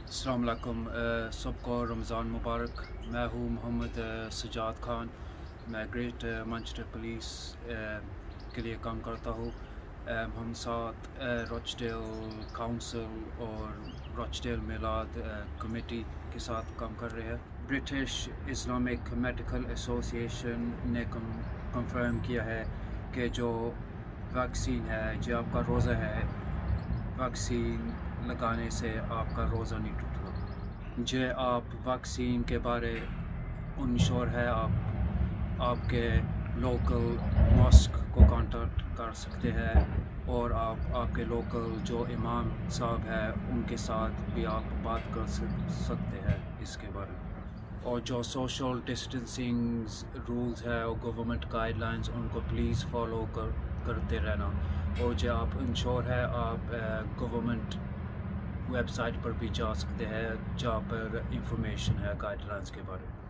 السلام علیکم، سب کو رمضان مبارک۔ میں ہوں محمد سجاد خان۔ میں گریٹ مانچسٹر پولیس کے لیے کام کرتا ہوں۔ ہم ساتھ روچڈیل کاؤنسل اور روچڈیل میلاد کمیٹی کے ساتھ کام کر رہے ہیں۔ برٹش اسلامک میڈیکل ایسوسی ایشن نے کنفرم کیا ہے کہ جو ویکسین ہے، جو آپ کا روزہ ہے، ویکسین لگانے سے آپ کا روزہ نہیں ٹوٹتا۔ جو آپ ویکسین کے بارے انشور ہے، آپ کے لوکل ماسک کو کانٹیکٹ کر سکتے ہیں، اور آپ کے لوکل جو امام صاحب ہے ان کے ساتھ بھی آپ بات کر سکتے ہیں اس کے بارے میں۔ اور جو سوشل ڈسٹینسنگ رولز ہے اور گورنمنٹ گائیڈ لائنز، ان کو پلیز فالو کرتے رہنا۔ اور جو آپ انشور ہے، آپ گورنمنٹ ویب سائٹ پر بھی جا سکتے ہیں جہاں پر انفارمیشن ہے گائیڈ لائنز کے بارے میں۔